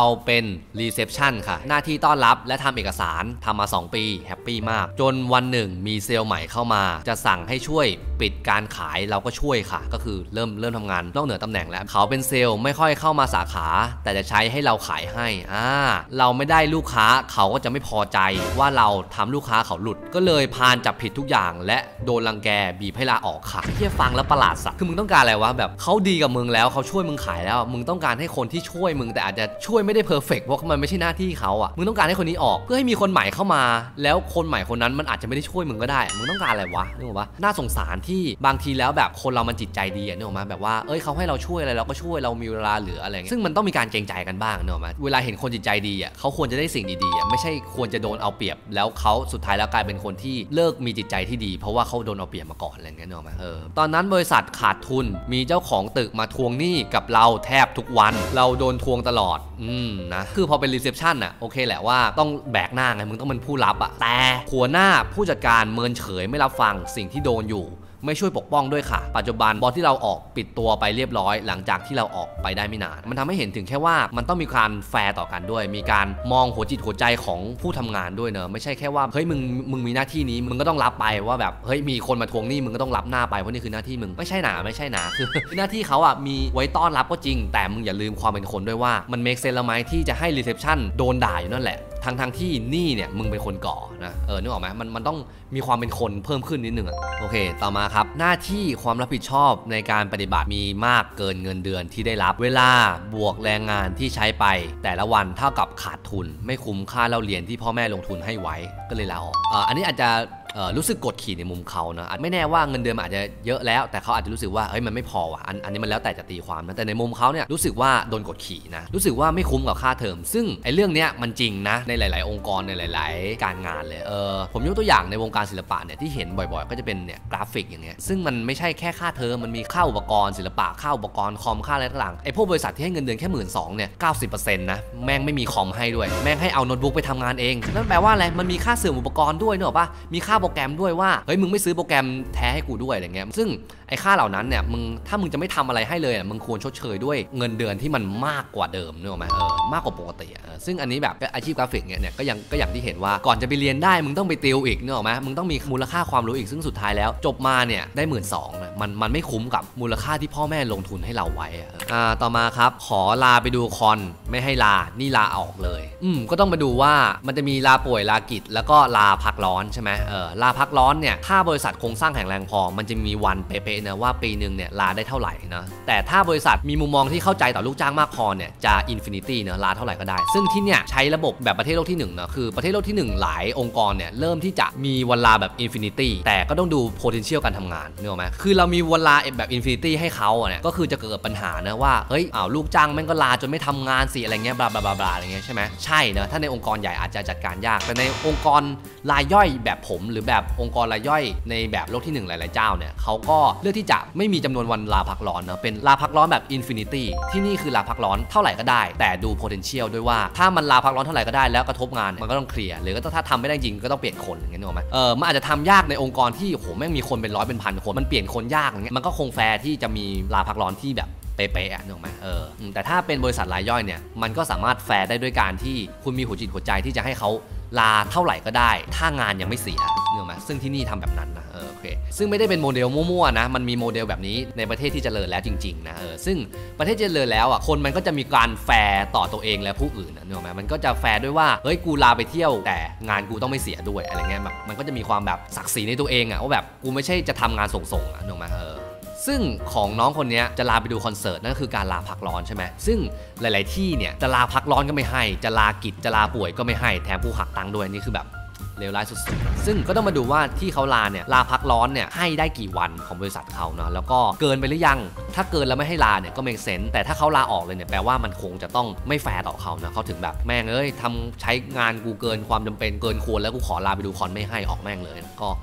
รีเซพชันค่ะหน้าที่ต้อนรับและทำเอกสารทำมา2 ปีแฮปปี้มากจนวันหนึ่งมีเซลล์ใหม่เข้ามาจะสั่งให้ช่วยปิดการขายเราก็ช่วยค่ะก็คือเริ่มทำงานนอกเหนือตำแหน่งแล้วเขาเป็นเซลล์ไม่ค่อยเข้ามาสาขาแต่จะใช้ให้เราขายให้เราไม่ได้ลูกค้าเขาก็จะไม่พอใจว่าเราทำลูกค้าเขาหลุดก็เลยพานจับผิดทุกอย่างและโดนรังแกบีบให้ลาออกค่ะที่ฟังแล้วประหลาดสักคือมึงต้องการอะไรวะแบบเขาดีกับมึงแล้วเขาช่วยมึงขายแล้วมึงต้องการให้คนที่ช่วยมึงแต่อาจจะช่วยไม่ได้เพอร์เฟกต์เพราะมันไม่ใช่หน้าที่เขามึงต้องการให้คนนี้ออกเพื่อให้มีคนใหม่เข้ามาแล้วคนใหม่คนนั้นมันอาจจะไม่ได้ช่วยมึงก็ได้มึงต้องการอะไรวะนึกออกปะน่าสงสารที่บางทีแล้วแบบคนเรามันจิตใจดีนึกออกมาแบบว่าเขาให้เราช่วยอะไรเราก็ช่วยเรามีเวลาเหลืออะไรเงี้ยซึ่งมันต้องมีการเกรงใจกันบ้างนึกออกมาเวลาเห็นคนจิตใจดีเขาควรจะได้สิ่งดีๆไม่ใช่ควรจะโดนเอาเปรียบแล้วเขาสุดท้ายแล้วกลายเป็นคนที่เลิกมีจิตใจที่ดีเพราะว่าเขาโดนเอาเปรียบมาก่อนอะไรเงี้ยนึกออกมาตอนนั้นบริษัทขาดทุนมีเจ้าของตึกมาทวงหนี้กับเราแทบทุกวันเราโดนทวงตลอดนะคือพอเป็นรีเซพชันโอเคแหละว่าต้องแบกหน้าไงมึงต้องเป็นผู้รับแต่หัวหน้าผู้จัดการเมินเฉยไม่รับฟังสิ่งที่โดนอยู่ไม่ช่วยปกป้องด้วยค่ะปัจจุบันบอสที่เราออกปิดตัวไปเรียบร้อยหลังจากที่เราออกไปได้ไม่นานมันทำให้เห็นถึงแค่ว่ามันต้องมีการแฟร์ต่อกันด้วยมีการมองหัวจิตหัวใจของผู้ทำงานด้วยเนอะไม่ใช่แค่ว่าเฮ้ยมึงมีหน้าที่นี้มึงก็ต้องรับไปว่าแบบเฮ้ยมีคนมาทวงหนี้มึงก็ต้องรับหน้าไปเพราะนี่คือหน้าที่มึงไม่ใช่หนาคือหน้าที่เขามีไว้ต้อนรับก็จริงแต่มึงอย่าลืมความเป็นคนด้วยว่ามันเมคเซนส์แล้วไหมที่จะให้รีเซพชันโดนด่าอยู่นั่นแหละทั้งที่นี่เนี่ยมึงเป็นคนก่อนะนึกออกไหมมันต้องมีความเป็นคนเพิ่มขึ้นนิดนึงโอเคต่อมาครับหน้าที่ความรับผิดชอบในการปฏิบัติมีมากเกินเงินเดือนที่ได้รับเวลาบวกแรงงานที่ใช้ไปแต่ละวันเท่ากับขาดทุนไม่คุ้มค่าเล่าเรียนที่พ่อแม่ลงทุนให้ไว้ก็เลยลาออกอันนี้อาจจะรู้สึกกดขี่ในมุมเขานะไม่แน่ว่าเงินเดือนมันอาจจะเยอะแล้วแต่เขาอาจจะรู้สึกว่ามันไม่พอว่ะอันนี้มันแล้วแต่จะตีความนะแต่ในมุมเขาเนี่ยรู้สึกว่าโดนกดขี่นะรู้สึกว่าไม่คุ้มกับค่าเทอมซึ่งไอ้เรื่องเนี้ยมันจริงนะในหลายๆองค์กรในหลายๆการงานเลยผมยกตัวอย่างในวงการศิลปะเนี่ยที่เห็นบ่อยๆก็จะเป็นเนี่ยกราฟิกอย่างเงี้ยซึ่งมันไม่ใช่แค่ค่าเทอมมันมีค่าอุปกรณ์ศิลปะค่าอุปกรณ์คอมค่าอะไรต่างๆไอ้พวกบริษัทที่ให้เงินเดือนแค่12,000เนี่ย 90% นะแม่งไม่มีคอมให้ด้วยแม่งให้เอาโน้ตบุ๊กไปทำงานเองนั่นแปลว่าอะไรมันมีค่าเสื่อมอุปกรณ์ด้วยเนอะป่ะมีค่าโปรแกรมด้วยว่าเฮ้ยมึงไม่ซื้อโปรแกรมแท้ให้กูด้วยอะไรเงี้ยซึ่งไอ้ค่าเหล่านั้นเนี่ยถ้ามึงจะไม่ทำอะไรให้เลยมึงควรชดเชยด้วยเงินเดือนที่มันมากกว่าเดิมนึกออกไหมมากกว่าปกติซึ่งอันนี้แบบอาชีพกราฟิกเนี่ยก็อย่างที่เห็นว่าก่อนจะไปเรียนได้มึงต้องไปติวอีกนึกออกไหมมึงต้องมีมูลค่าความรู้อีกซึ่งสุดท้ายแล้วจบมาเนี่ยได้12,000นะมันไม่คุ้มกับมูลค่าที่พ่อแม่ลงทุนให้เราไว้ต่อมาครับขอลาไปดูคอนไม่ให้ลานี่ลาออกเลยก็ต้องมาดูว่ามันจะมีลาป่วยลากิจแล้วก็ลาพักร้อนใช่ไหมลาพักร้อนเนี่ยถ้าบริษัทโครงสร้างแข็งแรงพอมันจะมีวันเป๊ะๆนะว่าปีนึงเนี่ยลาได้เท่าไหร่นะแต่ถ้าบริษัทมีมุมมองที่เข้าใจต่อลูกจ้างมากพอเนี่ยจะอินฟินิตี้นะลาเท่าไหร่ก็ได้ซึ่งที่เนี่ยใช้ระบบแบบประเทศโลกที่1นะคือประเทศโลกที่1หลายองค์กรเนี่ยเริ่มที่จะมีวันลาแบบอินฟินิตี้แต่ก็ต้องดู potential การทำงานนึกออกไหมคือเรามีวันลาแบบอินฟินิตี้ให้เขาเนี่ยก็คือจะเกิดปัญหานะว่าเฮ้ยลูกจ้างแม่งก็ลาจนไม่ทำงานสิอะไรเงี้ยบลาบลาบลาอะไรเงี้ยใช่ไหมใช่นะถ้าในองค์กรใหญ่อาจจะจัดการยากแต่ในองค์กรรายย่อยแบบผมหรือแบบองค์กรรายย่อยในแบบโลกที่1หลายๆเจ้าเนี่ยเขาก็เลือกที่จะไม่มีจำนวนวันลาพักร้อนนะเป็นลาพักร้อนแบบอินฟินิตี้ที่นี่คือลาพักร้อนเท่าไหร่ก็ได้แต่ดู potential ด้วยว่าถ้ามันลาพักร้อนเท่าไหร่ก็ได้แล้วกระทบงานมันก็ต้องเคลียร์หรือถ้าทำไม่ได้จริงก็ต้องเปลี่ยนคนอย่างเงี้ยนึกออกไหมมันอาจจะทำยากในองค์กรที่โหแม่งมีคนเป็นร้อยเป็นพันคนมันเปลี่ยนคนยากอย่างเงี้ยมันก็คงแฟร์ที่จะมีลาพักร้อนที่แบบเป๊ะๆนึกออกไหมแต่ถ้าเป็นบริษัทรายย่อยเนี่ยมันก็สามารถแฟร์ได้ด้วยการที่คุณมีหัวจิตหัวใจที่จะให้เขาลาเท่าไหร่ก็ได้ถ้างานยังไม่เสียนึกออกไหมซึ่งที่นี่ทำแบบนั้นนะโอเคซึ่งไม่ได้เป็นโมเดลมั่วๆนะมันมีโมเดลแบบนี้ในประเทศที่เจริญแล้วจริงๆนะซึ่งประเทศเจริญแล้วคนมันก็จะมีการแฟร์ต่อตัวเองและผู้อื่นนะนึกออกไหมมันก็จะแฟร์ด้วยว่าเฮ้ยกูลาไปเที่ยวแต่งานกูต้องไม่เสียด้วยอะไรเงี้ยแบบมันก็จะมีความแบบศักดิ์ศรีในตัวเองว่าแบบกูไม่ใช่จะทำงานส่งๆนึกออกไหมซึ่งของน้องคนนี้จะลาไปดูคอนเสิร์ตนั่นคือการลาพักร้อนใช่ไหมซึ่งหลายๆที่เนี่ยจะลาพักร้อนก็ไม่ให้จะลากิจจะลาป่วยก็ไม่ให้แถมผู้หักตังค์ด้วยนี่คือแบบเลวร้ายสุดๆซึ่งก็ต้องมาดูว่าที่เขาลาเนี่ยลาพักร้อนเนี่ยให้ได้กี่วันของบริษัทเขาเนาะแล้วก็เกินไปหรือยังถ้าเกินแล้วไม่ให้ลาเนี่ยก็เมคเซนส์แต่ถ้าเขาลาออกเลยเนี่ยแปลว่ามันคงจะต้องไม่แฟร์ต่อเขานะเขาถึงแบบแม่งทำใช้งานกูเกินความจำเป็นเกินควรแล้วกูขอลาไปดูคอนไม่ให้ออกแม่งเลยก็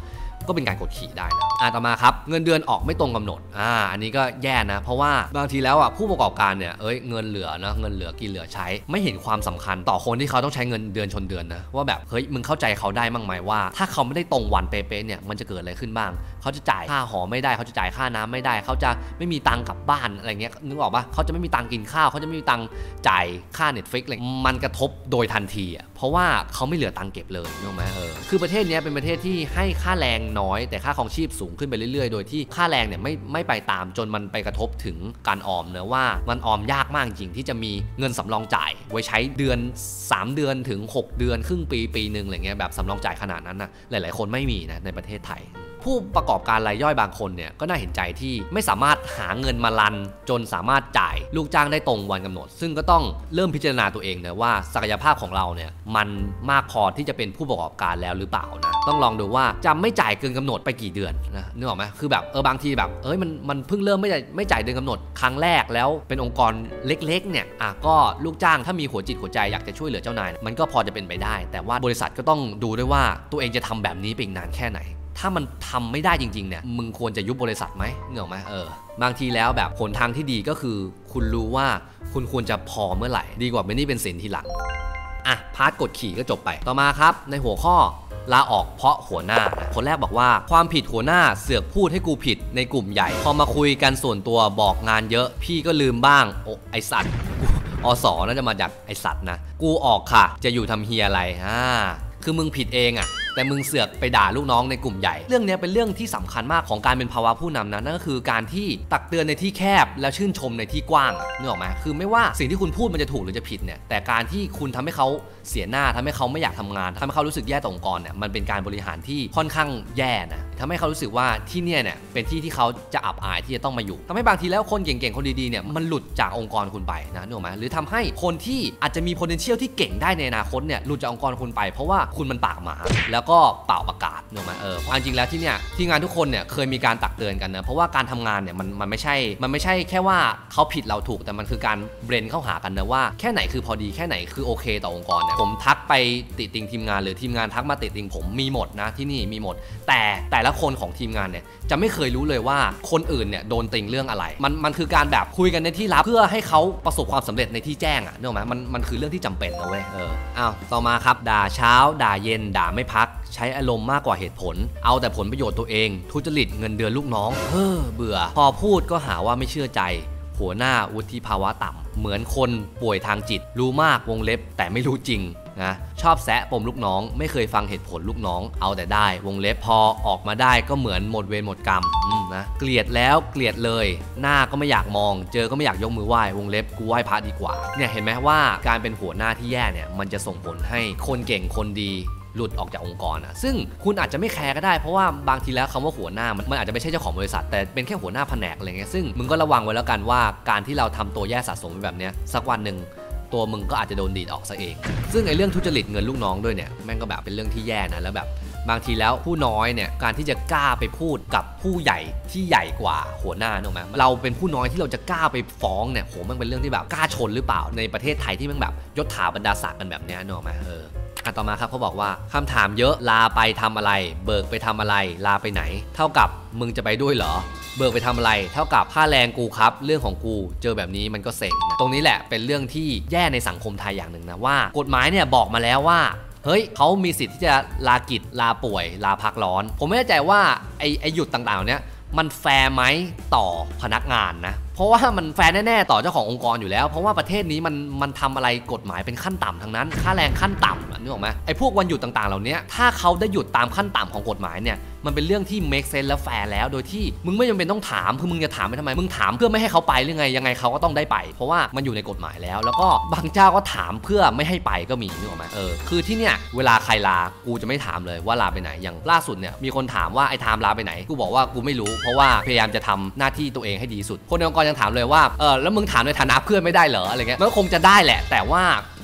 ก็เป็นการกดขี่ได้นะต่อมาครับเงินเดือนออกไม่ตรงกำหนดอันนี้ก็แย่นะเพราะว่าบางทีแล้วผู้ประกอบการเนี่ยเงินเหลือนะเงินเหลือกินเหลือใช้ไม่เห็นความสำคัญต่อคนที่เขาต้องใช้เงินเดือนชนเดือนนะว่าแบบมึงเข้าใจเขาได้มั้งไหมว่าถ้าเขาไม่ได้ตรงวันเป๊ะๆเนี่ยมันจะเกิดอะไรขึ้นบ้างเขาจะจ่ายค่าหอไม่ได้เขาจะจ่ายค่าน้ำไม่ได้เขาจะไม่มีตังค์กลับบ้านอะไรเงี้ยนึกออกปะเขาจะไม่มีตังค์กินข้าวเขาจะไม่มีตังค์จ่ายค่า Netflix อะไรมันกระทบโดยทันทีเพราะว่าเขาไม่เหลือตังค์เก็บเลยถูกไหมคือประเทศนี้เป็นประเทศที่ให้ค่าแรงน้อยแต่ค่าครองชีพสูงขึ้นไปเรื่อยๆโดยที่ค่าแรงเนี่ยไม่ไปตามจนมันไปกระทบถึงการออมเนะว่ามันออมยากมากจริงที่จะมีเงินสำรองจ่ายไว้ใช้เดือน3 เดือนถึง6 เดือนครึ่งปีนึงอะไรเงี้ยแบบสำรองจ่ายขนาดนั้นนะหลายๆคนไม่มีนะในประเทศไทยผู้ประกอบการรายย่อยบางคนเนี่ยก็น่าเห็นใจที่ไม่สามารถหาเงินมารันจนสามารถจ่ายลูกจ้างได้ตรงวันกำหนดซึ่งก็ต้องเริ่มพิจารณาตัวเองนะว่าศักยภาพของเราเนี่ยมันมากพอที่จะเป็นผู้ประกอบการแล้วหรือเปล่านะต้องลองดูว่าจะไม่จ่ายเกินกำหนดไปกี่เดือนนะนึกออกไหมคือแบบบางทีแบบมันเพิ่งเริ่มไม่จ่ายเดือนกำหนดครั้งแรกแล้วเป็นองค์กรเล็กๆเนี่ยก็ลูกจ้างถ้ามีหัวจิตหัวใจอยากจะช่วยเหลือเจ้านายมันก็พอจะเป็นไปได้แต่ว่าบริษัทก็ต้องดูด้วยว่าตัวเองจะทำแบบนี้ไปอีกนานแค่ไหนถ้ามันทำไม่ได้จริงๆเนี่ยมึงควรจะยุบบริษัทไหมเนอะไหมบางทีแล้วแบบหนทางที่ดีก็คือคุณรู้ว่าคุณควรจะพอเมื่อไหร่ดีกว่าเป็นหนี้เป็นสินทีหลังพาร์ทกดขี่ก็จบไปต่อมาครับในหัวข้อลาออกเพราะหัวหน้าคนแรกบอกว่าความผิดหัวหน้าเสือกพูดให้กูผิดในกลุ่มใหญ่พอมาคุยกันส่วนตัวบอกงานเยอะพี่ก็ลืมบ้างไอสัตว์อสน่าจะมาจากไอสัตว์นะกูออกค่ะจะอยู่ทำเฮียอะไรคือมึงผิดเองแต่มึงเสือกไปด่าลูกน้องในกลุ่มใหญ่เรื่องนี้เป็นเรื่องที่สำคัญมากของการเป็นภาวะผู้นำนะนั่นก็คือการที่ตักเตือนในที่แคบแล้วชื่นชมในที่กว้างนึกออกไหมคือไม่ว่าสิ่งที่คุณพูดมันจะถูกหรือจะผิดเนี่ยแต่การที่คุณทำให้เขาเสียหน้าทำให้เขาไม่อยากทำงานทำให้เขารู้สึกแย่ต่อองค์กรเนี่ยมันเป็นการบริหารที่ค่อนข้างแย่นะทำให้เขารู้สึกว่าที่เนี่ยเป็นที่ที่เขาจะอับอายที่จะต้องมาอยู่ทำให้บางทีแล้วคนเก่งๆคนดีๆเนี่ยมันหลุดจากองค์กรคุณไปนะนึกออกไหมหรือทำให้คนที่อาจจะมี potential ที่เก่งได้ในอนาคตเนี่ยหลุดจากองค์กรคุณไปเพราะว่าคุณมันปากหมาแล้วก็เป่าประกาศนึกออกไหมความจริงแล้วที่เนี่ยที่งานทุกคนเนี่ยเคยมีการตักเตือนกันนะเพราะว่าการทำงานเนี่ยมันไม่ใช่แค่ว่าเขาผิดเราถูกแต่มันคือการเบรนเข้าหากันนะว่าแค่ไหนคือพอดีแค่ไหนคือโอเคต่อองค์กรเนี่ยผมทักไปติติงทีมงานหรือทีมงานทักมาติติงผมมีหมดนะที่นี่มีหมดแต่ละคนของทีมงานเนี่ยจะไม่เคยรู้เลยว่าคนอื่นเนี่ยโดนติงเรื่องอะไรมันคือการแบบคุยกันในที่ลับเพื่อให้เขาประสบความสำเร็จในที่แจ้งนึกออกไหมมันคือเรื่องที่จำเป็นนะเว้ยต่อมาครับด่าเช้าด่าเย็นด่าไม่พักใช้อารมณ์มากกว่าเหตุผลเอาแต่ผลประโยชน์ตัวเองทุจริตเงินเดือนลูกน้องเบื่อพอพูดก็หาว่าไม่เชื่อใจหัวหน้าวุฒิภาวะต่ำเหมือนคนป่วยทางจิตรู้มากวงเล็บแต่ไม่รู้จริงนะชอบแซะปมลูกน้องไม่เคยฟังเหตุผลลูกน้องเอาแต่ได้วงเล็บพอออกมาได้ก็เหมือนหมดเวรหมดกรรมนะเกลียดแล้วเกลียดเลยหน้าก็ไม่อยากมองเจอก็ไม่อยากยกมือไหว้วงเล็บกูไหว้พระดีกว่าเนี่ยเห็นไหมว่าการเป็นหัวหน้าที่แย่เนี่ยมันจะส่งผลให้คนเก่งคนดีหลุดออกจากองค์กรซึ่งคุณอาจจะไม่แคร์ก็ได้เพราะว่าบางทีแล้วคำว่าหัวหน้ามันอาจจะไม่ใช่เจ้าของบริษัทแต่เป็นแค่หัวหน้าแผนกอะไรเงี้ยซึ่งมึงก็ระวังไว้แล้วกันว่าการที่เราทำตัวแย่สะสมแบบนี้สักวันหนึ่งตัวมึงก็อาจจะโดนดีดออกซะเองซึ่งไอ้เรื่องทุจริตเงินลูกน้องด้วยเนี่ยแม่งก็แบบเป็นเรื่องที่แย่นะแล้วแบบบางทีแล้วผู้น้อยเนี่ยการที่จะกล้าไปพูดกับผู้ใหญ่ที่ใหญ่กว่าหัวหน้าถูกไหมเราเป็นผู้น้อยที่เราจะกล้าไปฟ้องเนี่ยโหมันเป็นเรื่องที่แบบกล้าชนหรือเปล่าในประเทศไทยที่มันแบบยศถาบรรดาศักดิ์กันแบบนี้ถูกไหมต่อมาครับเขาบอกว่าคำถามเยอะลาไปทำอะไรเบิกไปทำอะไรลาไปไหนเท่ากับมึงจะไปด้วยเหรอเบิกไปทำอะไรเท่ากับค่าแรงกูครับเรื่องของกูเจอแบบนี้มันก็เซ็งตรงนี้แหละเป็นเรื่องที่แย่ในสังคมไทยอย่างหนึ่งนะว่ากฎหมายเนี่ยบอกมาแล้วว่าเฮ้ยเขามีสิทธิ์ที่จะลากิจลาป่วยลาพักร้อนผมไม่แน่ใจว่าไอ้หยุดต่างๆเนี่ยมันแฟร์ไหมต่อพนักงานนะเพราะว่ามันแฟร์แน่ๆต่อเจ้าขององค์กรอยู่แล้วเพราะว่าประเทศนี้มันทำอะไรกฎหมายเป็นขั้นต่ำทั้งนั้นค่าแรงขั้นต่ำนึกออกไหมไอ้พวกวันหยุดต่างๆเหล่านี้ถ้าเขาได้หยุดตามขั้นต่ำของกฎหมายเนี่ยมันเป็นเรื่องที่ make sense และแฟร์แล้วโดยที่มึงไม่จำเป็นต้องถามคือมึงจะถามไปทำไมมึงถามเพื่อไม่ให้เขาไปหรือไงยังไงเขาก็ต้องได้ไปเพราะว่ามันอยู่ในกฎหมายแล้วก็บางเจ้าก็ถามเพื่อไม่ให้ไปก็มีนึกออกไหมคือที่เนี่ยเวลาใครลากูจะไม่ถามเลยว่าลาไปไหนอย่างล่าสุดเนี่ยมีคนถามว่าไอ้ไทม์ลาไปไหนกูบอกว่ากูไม่รู้เพราะว่าพยายามจะทำหน้าที่ตัวเองให้ดีสุดคนในองค์กรยังถามเลยว่าแล้วมึงถามในฐานะเพื่อนไม่ได้เหรออะไรเงี้ยมันก็คงจะได้แหละแต่ว่า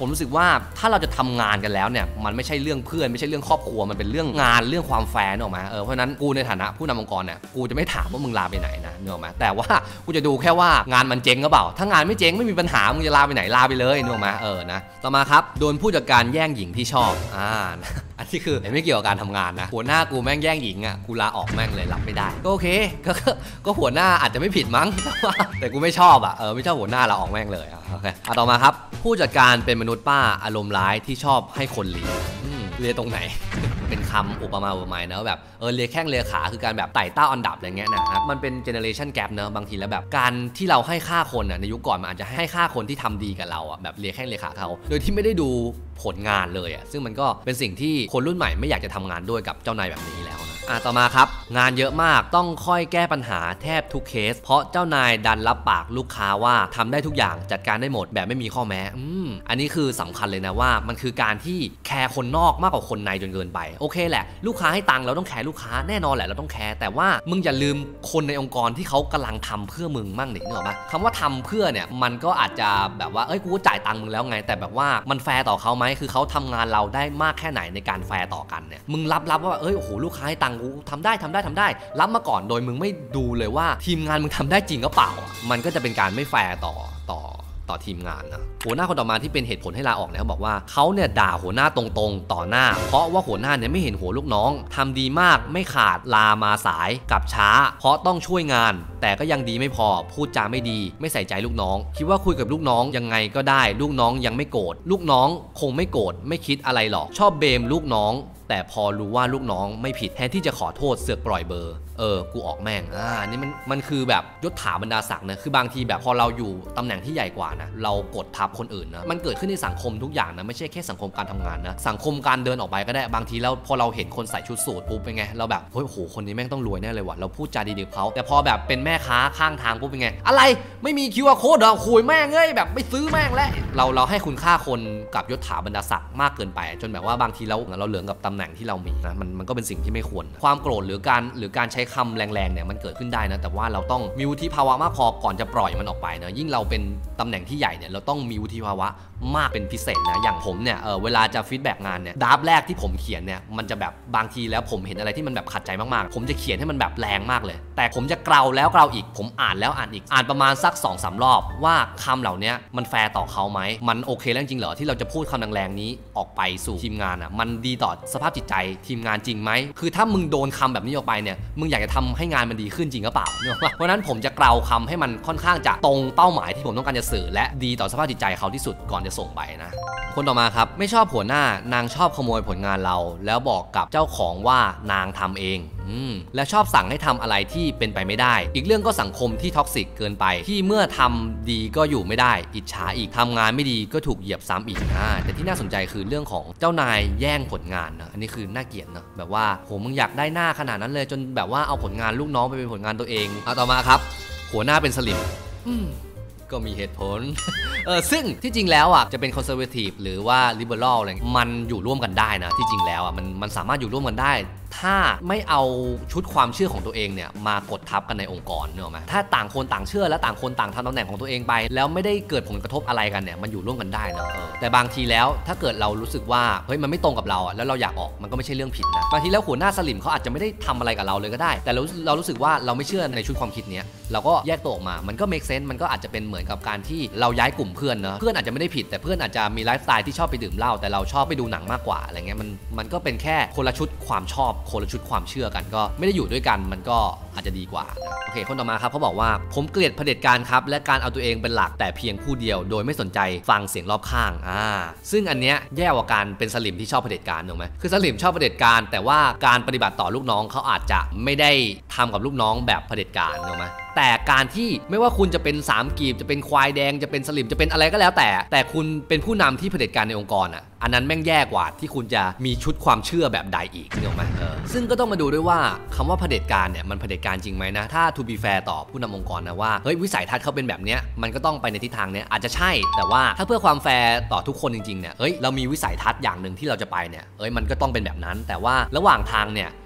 ผมรู้สึกว่าถ้าเราจะทำงานกันแล้วเนี่ยมันไม่ใช่เรื่องเพื่อนไม่ใช่เรื่องครอบครัวมันเป็นเรื่องงานเรื่องความแฟร์ออกมาเพราะนั้นกูในฐานะผู้นำองค์กรเนี่ยกูจะไม่ถามว่ามึงลาไปไหนนะนึกออกไหมแต่ว่ากูจะดูแค่ว่างานมันเจ๊งหรือเปล่าถ้างานไม่เจ๊งไม่มีปัญหามึงจะลาไปไหนลาไปเลยนึกออกไหมนะต่อมาครับโดนผู้จัดการแย่งหญิงที่ชอบอันนี้คือไม่เกี่ยวกับการทำงานนะหัวหน้ากูแม่งแย่งหญิงอ่ะกูลาออกแม่งเลยรับไม่ได้ก็โอเคก็หัวหน้าอาจจะไม่ผิดมั้งแต่กูไม่ชอบไม่ชอบหัวหน้าลาออกแม่งเลยโอเคต่อมาครับผู้จัดการเป็นมนุษย์ป้าอารมณ์ร้ายที่ชอบให้คนเลียตรงไหน เป็นคำอุปมาอุปไมยนะแบบเลียแข้งเลียขาคือการแบบไต่เต้าอันดับอะไรเงี้ยนะมันเป็นเจเนอเรชันแกปเนอะบางทีแล้วแบบการที่เราให้ค่าคนในยุคก่อนมันอาจจะให้ค่าคนที่ทำดีกับเราแบบเลียแข้งเลียขาเขาโดยที่ไม่ได้ดูผลงานเลยซึ่งมันก็เป็นสิ่งที่คนรุ่นใหม่ไม่อยากจะทำงานด้วยกับเจ้านายแบบนี้แล้วนะต่อมาครับงานเยอะมากต้องค่อยแก้ปัญหาแทบทุกเคสเพราะเจ้านายดันรับปากลูกค้าว่าทำได้ทุกอย่างจัดการได้หมดแบบไม่มีข้อแม้อันนี้คือสำคัญเลยนะว่ามันคือการที่แคร์คนนอกมากกว่าคนในจนเกินไปโอเคแหละลูกค้าให้ตังค์เราต้องแคร์ลูกค้าแน่นอนแหละเราต้องแคร์แต่ว่ามึงอย่าลืมคนในองค์กรที่เขากำลังทำเพื่อมึงมั่งนึกออกปะคำว่าทำเพื่อเนี่ยมันก็อาจจะแบบว่ากูก็จ่ายตังค์มึงแล้วไงแต่แบบว่ามันแฟร์ต่อเขาไหมคือเขาทำงานเราได้มากแค่ไหนในการแฟร์ต่อกันเนี่ยมึงรับว่าโอ้โหลูกค้าให้ตังค์กูทำได้รับมาก่อนโดยมึงไม่ดูเลยว่าทีมงานมึงทำได้จริงหรือเปล่ามันก็จะเป็นการไม่แฟร์ต่อทีมงานนะหัวหน้าคนต่อมาที่เป็นเหตุผลให้ลาออกเนี่ยเขาบอกว่าเขาเนี่ยด่าหัวหน้าตรงๆต่อหน้าเพราะว่าหัวหน้าเนี่ยไม่เห็นหัวลูกน้องทำดีมากไม่ขาดลามาสายกลับช้าเพราะต้องช่วยงานแต่ก็ยังดีไม่พอพูดจาไม่ดีไม่ใส่ใจลูกน้องคิดว่าคุยกับลูกน้องยังไงก็ได้ลูกน้องยังไม่โกรธลูกน้องคงไม่โกรธไม่คิดอะไรหรอกชอบเบมลูกน้องแต่พอรู้ว่าลูกน้องไม่ผิดแทนที่จะขอโทษเสือกปล่อยเบอร์กูออกแม่งนี่มันคือแบบยศถาบรรดาศักดิ์นะคือบางทีแบบพอเราอยู่ตำแหน่งที่ใหญ่กว่านะเรากดทับคนอื่นนะมันเกิดขึ้นในสังคมทุกอย่างนะไม่ใช่แค่สังคมการทำงานนะสังคมการเดินออกไปก็ได้บางทีแล้วพอเราเห็นคนใส่ชุดสูทปุ๊บเป็นไงเราแบบเฮ้ยโหคนนี้แม่งต้องรวยแน่เลยว่ะเราพูดจาดีๆเขาแต่พอแบบเป็นแม่ค้าข้างทางปุ๊บเป็นไงอะไรไม่มี QR code เหรอคุยแม่งแบบไม่ซื้อแม่งแล้วเราให้คุณค่าคนกับยศถาบรรดาศักดิ์มากเกินไปจนแบบว่าบางทีเราเหลืองกับตำแหน่งที่เรามีนะมันก็เป็นสิ่งที่ไม่ควรความโกรธหรือการใช้คำแรงๆเนี่ยมันเกิดขึ้นได้นะแต่ว่าเราต้องมีวุฒิภาวะมากพอก่อนจะปล่อยมันออกไปนะยิ่งเราเป็นตำแหน่งที่ใหญ่เนี่ยเราต้องมีวุฒิภาวะมากเป็นพิเศษนะอย่างผมเนี่ยเวลาจะฟีดแบ็กงานเนี่ยดราฟแรกที่ผมเขียนเนี่ยมันจะแบบบางทีแล้วผมเห็นอะไรที่มันแบบขัดใจมากๆผมจะเขียนให้มันแบบแรงมากเลยแต่ผมจะเกลาแล้วเกลาอีกผมอ่านแล้วอ่านอีกอ่านประมาณสัก 2-3 รอบว่าคำเหล่านี้มันแฟร์ต่อเขาไหมมันโอเคแล้วจริงเหรอที่เราจะพูดคำแรงๆนี้ออกไปสู่ทีมงานมันดีต่อสภาพจิตใจทีมงานจริงไหมคือถ้ามึงโดนคำแบบนี้ออกไปเนี่ยมึงอยากจะทำให้งานมันดีขึ้นจริงหรือเปล่าเพราะนั้นผมจะเกลาคำให้มันค่อนข้างจะตรงเป้าหมายที่ผมต้องการจะสื่อและดีต่อสภาพจิตใจเขาที่สุดก่อนจะส่งไปนะคนต่อมาครับไม่ชอบหัวหน้านางชอบขโมยผลงานเราแล้วบอกกับเจ้าของว่านางทำเองและชอบสั่งให้ทำอะไรที่เป็นไปไม่ได้อีกเรื่องก็สังคมที่ท็อกซิกเกินไปที่เมื่อทำดีก็อยู่ไม่ได้อิจฉาอีกทำงานไม่ดีก็ถูกเหยียบซ้ำอีกแต่ที่น่าสนใจคือเรื่องของเจ้านายแย่งผลงานนะอันนี้คือน่าเกลียดนะแบบว่าโหมึงอยากได้หน้าขนาดนั้นเลยจนแบบว่าเอาผลงานลูกน้องไปเป็นผลงานตัวเองต่อมาครับหัวหน้าเป็นสลิมก็มีเหตุผลซึ่งที่จริงแล้วจะเป็นคอนเซอร์เวทีฟหรือว่าลิเบอรัลอะไรมันอยู่ร่วมกันได้นะที่จริงแล้วมันสามารถอยู่ร่วมกันได้ถ้าไม่เอาชุดความเชื่อของตัวเองเนี่ยมากดทับกันในองค์กรเนอะไหมถ้าต่างคนต่างเชื่อและต่างคนต่างทำตำแหน่งของตัวเองไปแล้วไม่ได้เกิดผลกระทบอะไรกันเนี่ยมันอยู่ร่วมกันได้นะแต่บางทีแล้วถ้าเกิดเรารู้สึกว่าเฮ้ยมันไม่ตรงกับเราแล้วเราอยากออกมันก็ไม่ใช่เรื่องผิดนะบางทีแล้วหัวหน้าสลิมเขาอาจจะไม่ได้ทำอะไรกับเราเลยก็ได้แต่เรารู้สึกว่าเราไม่เชื่อในชุดความคิดเนี้ยเราก็แยกตัวออกมามันก็ make sense มันก็อาจจะเป็นเหมือนกับการที่เราย้ายกลุ่มเพื่อนนะเพื่อนอาจจะไม่ได้ผิดแต่เพื่อนอาจจะมีไลฟ์สไตล์ที่ชอบไปดื่มเหล้าแต่เราชอบไปดูหนังมากกว่าอะไรเงี้ยมันก็เป็นแค่คนละชุดความชอบคนละชุดความเชื่อกันก็ไม่ได้อยู่ด้วยกันมันก็อาจจะดีกว่าโอเคคนต่อมาครับเขาบอกว่าผมเกลียดเผด็จการครับและการเอาตัวเองเป็นหลักแต่เพียงผู้เดียวโดยไม่สนใจฟังเสียงรอบข้างซึ่งอันเนี้ยแย่กว่าการเป็นสลิมที่ชอบเผด็จการถูกไหมคือสลิมชอบเผด็จการแต่ว่าการปฏิบัติต่อลูกน้องเขาอาจจะไม่ได้ทำกับลูกน้องแบบเผด็จการถูกไหมแต่การที่ไม่ว่าคุณจะเป็น3กีบจะเป็นควายแดงจะเป็นสลิมจะเป็นอะไรก็แล้วแต่คุณเป็นผู้นำที่เผด็จการในองค์กรอันนั้นแม่งแย่กว่าที่คุณจะมีชุดความเชื่อแบบใดอีกถูกไหมซึ่งก็ต้องมาดูด้วยว่าคำว่าเผด็จการเนี่ยมันเผด็จการจริงไหมนะถ้า to be fair ต่อผู้นำองค์กรนะว่าเฮ้ยวิสัยทัศน์เขาเป็นแบบเนี้ยมันก็ต้องไปในทิศทางเนี้ยอาจจะใช่แต่ว่าถ้าเพื่อความแฟร์ต่อทุกคนจริงๆเนี่ยเฮ้ยเรามีวิสัยทัศน์อย่างหนึ่งที่เราจะไปเนี่ยมันก็ต้องเป็นแบบนั้นแต่ว่าระหว่างทางเนี่ย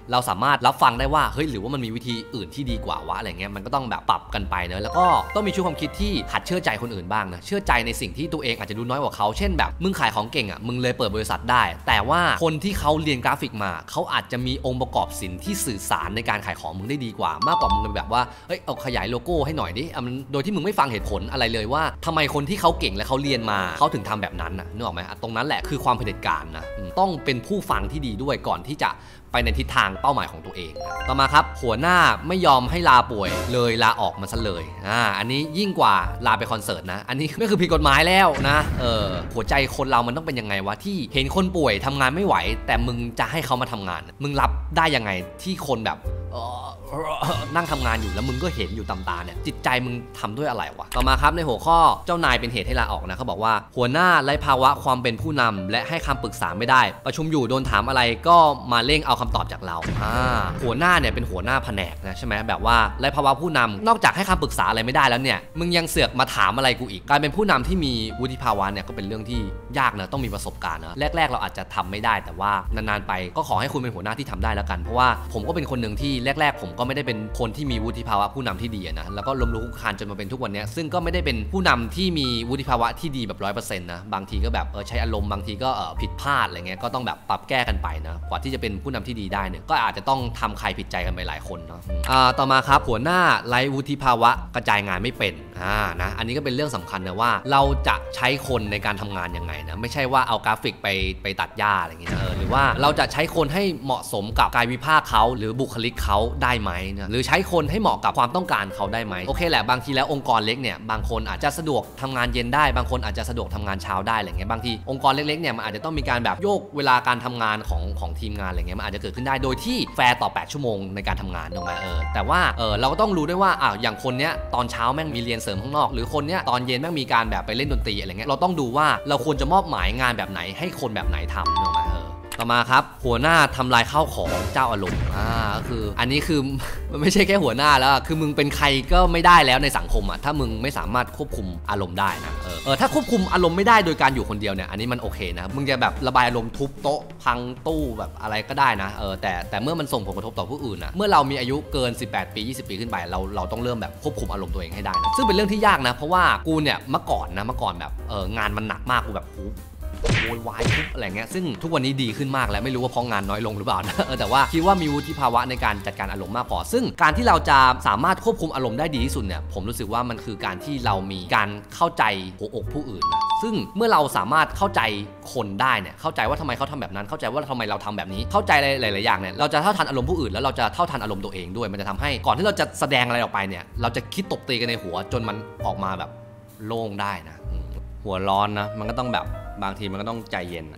เราสามารถรับฟังได้ว่าเฮ้ยหรือว่ามันมีวิธีอื่นที่ดีกว่าวะอะไรเงี้ยมันก็ต้องแบบปรับกันไปเนอะแล้วก็ต้องมีชุดความคิดที่หัดเชื่อใจคนอื่นบ้างนะเชื่อใจในสิ่งที่ตัวเองอาจจะดูน้อยกว่าเขาเช่นแบบมึงขายของเก่งอ่ะมึงเลยเปิดบริษัทได้แต่ว่าคนที่เขาเรียนกราฟิกมาเขาอาจจะมีองค์ประกอบศิลป์ที่สื่อสารในการขายของมึงได้ดีกว่ามากกว่ามึงแบบว่าเฮ้ยเอาขยายโลโก้ให้หน่อยดิโดยที่มึงไม่ฟังเหตุผลอะไรเลยว่าทำไมคนที่เขาเก่งและเขาเรียนมาเขาถึงทำแบบนั้นนะนึกออกไหมตรงนั้นแหละคือความเผด็จการนะต้องเป็นผู้ฟังที่ดีด้วยก่อนที่จะไปในทิศทางเป้าหมายของตัวเองต่อมาครับหัวหน้าไม่ยอมให้ลาป่วยเลยลาออกมาซะเลยอันนี้ยิ่งกว่าลาไปคอนเสิร์ตนะอันนี้ไม่คือผิดกฎหมายแล้วนะหัวใจคนเรามันต้องเป็นยังไงวะที่เห็นคนป่วยทำงานไม่ไหวแต่มึงจะให้เขามาทำงานมึงรับได้ยังไงที่คนแบบนั่งทำงานอยู่แล้วมึงก็เห็นอยู่ตามตาเนี่ยจิตใจมึงทำด้วยอะไรวะต่อมาครับในหัวข้อเจ้านายเป็นเหตุให้ลาออกนะเขาบอกว่าหัวหน้าไร้ภาวะความเป็นผู้นำและให้คำปรึกษาไม่ได้ประชุมอยู่โดนถามอะไรก็มาเร่งเอาคำตอบจากเราหัวหน้าเนี่ยเป็นหัวหน้าแผนกนะใช่ไหมแบบว่าไร้ภาวะผู้นำนอกจากให้คำปรึกษาอะไรไม่ได้แล้วเนี่ยมึงยังเสือกมาถามอะไรกูอีกการเป็นผู้นำที่มีวุฒิภาวะเนี่ยก็เป็นเรื่องที่ยากนะต้องมีประสบการณ์นะแรกๆเราอาจจะทำไม่ได้แต่ว่านานๆไปก็ขอให้คุณเป็นหัวหน้าที่ทำได้แล้วกันเพราะว่าผมก็เป็นคนหนึ่งที่แรกๆผมก็ไม่ได้เป็นคนที่มีวุฒิภาวะผู้นำที่ดีนะแล้วก็ล้มลุกคลุกคลานจนมาเป็นทุกวันนี้ซึ่งก็ไม่ได้เป็นผู้นำที่มีวุฒิภาวะที่ดีแบบ100%นะบางทีก็แบบใช้อารมณ์บางทีก็ผิดพลาดอะไรเงี้ยก็ต้องแบบปรับแก้กันไปนะกว่าที่จะเป็นผู้นำที่ดีได้เนี่ยก็อาจจะต้องทำใครผิดใจกันไปหลายคนเนาะต่อมาครับหัวหน้าไร้วุฒิภาวะกระจายงานไม่เป็นนะอันนี้ก็เป็นเรื่องสำคัญนะว่าเราจะใช้คนในการทำงานยังไงนะไม่ใช่ว่าเอากราฟิกไปตัดหญ้าอะไรเงี้ยหรือว่าเราจะใช้คนให้เหมาะสมกับกายวิภาคเขาหรือบุคลิกเขาได้ไหมนะหรือใช้คนให้เหมาะกับความต้องการเขาได้ไหมโอเคแหละบางทีแล้วองค์กรเล็กเนี่ยบางคนอาจจะสะดวกทำงานเย็นได้บางคนอาจจะสะดวกทำงานเช้าได้อะไรเงี้ยบางทีองค์กรเล็กๆเนี่ยมันอาจจะต้องมีการแบบโยกเวลาการทำงานของทีมงานอะไรเงี้ยมันอาจจะเกิดขึ้นได้โดยที่แฟร์ต่อ8ชั่วโมงในการทำงานถูกไหมแต่ว่าเราก็ต้องรู้ด้วยว่าอย่างคนเนี้ยตอนเช้าแม่งมีเรียนเสริมข้างนอกหรือคนเนี้ยตอนเย็นแม่งมีการแบบไปเล่นดนตรีอะไรเงี้ยเราต้องดูว่าเราควรจะมอบหมายงานแบบไหนให้คนแบบไหนทำถูกไหมต่อมาครับหัวหน้าทำลายข้าวของเจ้าอารมณ์ก็คืออันนี้คือมันไม่ใช่แค่หัวหน้าแล้วคือมึงเป็นใครก็ไม่ได้แล้วในสังคมถ้ามึงไม่สามารถควบคุมอารมณ์ได้นะถ้าควบคุมอารมณ์ไม่ได้โดยการอยู่คนเดียวเนี่ยอันนี้มันโอเคนะมึงจะแบบระบายอารมณ์ทุบโต๊ะพังตู้แบบอะไรก็ได้นะแต่เมื่อมันส่งผลกระทบต่อผู้อื่นนะเมื่อเรามีอายุเกิน18ปี20ปีขึ้นไปเราต้องเริ่มแบบควบคุมอารมณ์ตัวเองให้ได้นะซึ่งเป็นเรื่องที่ยากนะเพราะว่ากูเนี่ยเมื่อก่อนแบบงานมันหนักมากกูแบบโวยวายทุบอะไรเงี้ยซึ่งทุกวันนี้ดีขึ้นมากแล้วไม่รู้ว่าเพราะงานน้อยลงหรือเปล่านะแต่ว่าคิดว่ามีวุฒิภาวะในการจัดการอารมณ์มากพอซึ่งการที่เราจะสามารถควบคุมอารมณ์ได้ดีที่สุดเนี่ยผมรู้สึกว่ามันคือการที่เรามีการเข้าใจหัวอกผู้อื่นนะซึ่งเมื่อเราสามารถเข้าใจคนได้เนี่ยเข้าใจว่าทำไมเขาทำแบบนั้นเข้าใจว่าทำไมเราทำแบบนี้เข้าใจหลายๆอย่างเนี่ยเราจะเท่าทันอารมณ์ผู้อื่นแล้วเราจะเท่าทันอารมณ์ตัวเองด้วยมันจะทำให้ก่อนที่เราจะแสดงอะไรออกไปเนี่ยเราจะคิดตบตีกันในหัวจนมันออกมาแบบโล่งได้นะหัวร้อนนะมันก็ต้องแบบบางทีมันก็ต้องใจเย็น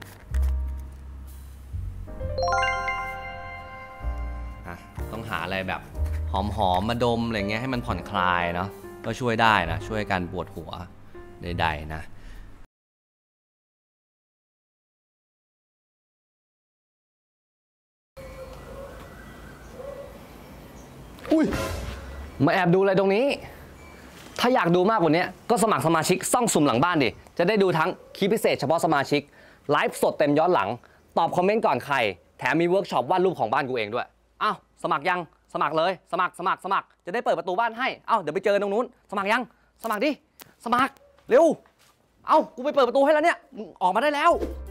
ต้องหาอะไรแบบหอมๆมาดมอะไรเงี้ยให้มันผ่อนคลายเนาะก็ช่วยได้นะช่วยการปวดหัวใดๆนะอุ้ยมาแอบดูอะไรตรงนี้ถ้าอยากดูมากกว่านี้ก็สมัครสมาชิกซ่องสุ่มหลังบ้านดิจะได้ดูทั้งคลิปพิเศษเฉพาะสมาชิกไลฟ์สดเต็มย้อนหลังตอบคอมเมนต์ก่อนใครแถมมีเวิร์กช็อปวาดรูปของบ้านกูเองด้วยอ้าวสมัครยังสมัครเลยสมัครจะได้เปิดประตูบ้านให้เอ้าเดี๋ยวไปเจอตรงนู้นสมัครยังสมัครดิสมัครเร็วเอ้ากูไปเปิดประตูให้แล้วเนี่ยออกมาได้แล้ว